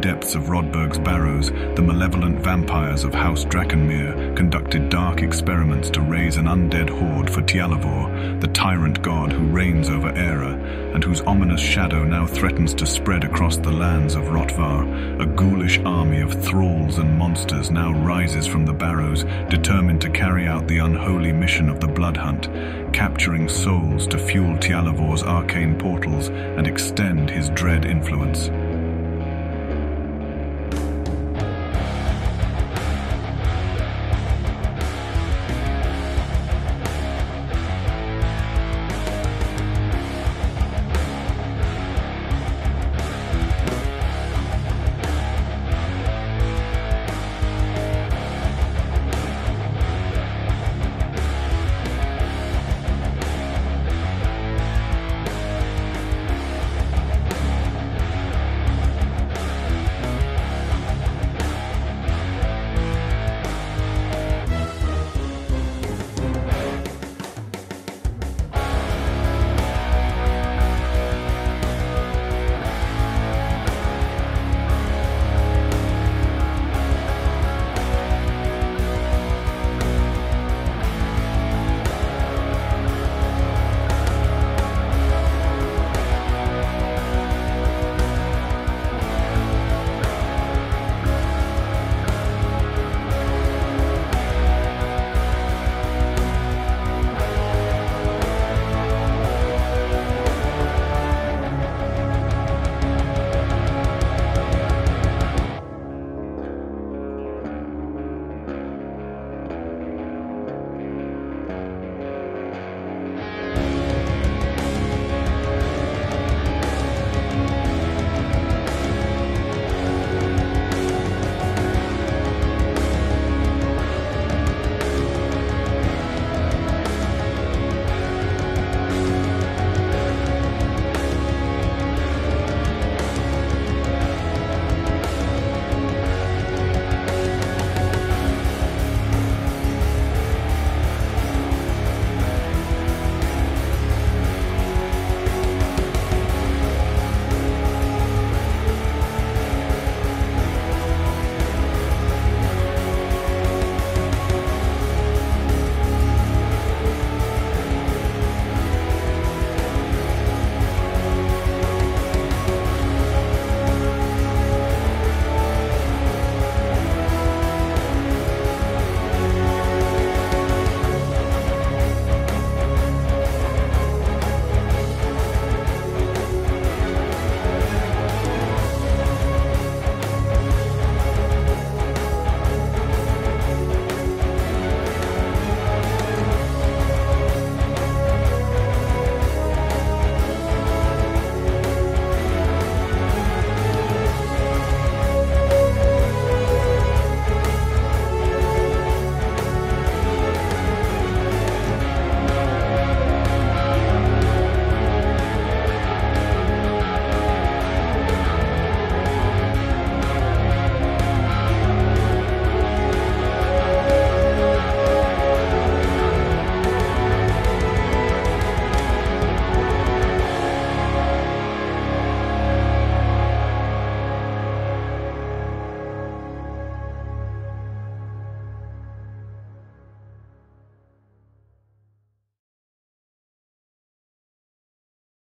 depths of Rodberg's Barrows, the malevolent vampires of House Drakenmere conducted dark experiments to raise an undead horde for Tialavor, the tyrant god who reigns over Era, and whose ominous shadow now threatens to spread across the lands of Rotvar. A ghoulish army of thralls and monsters now rises from the Barrows, determined to carry out the unholy mission of the Blood Hunt, capturing souls to fuel Tialavor's arcane portals and extend his dread influence.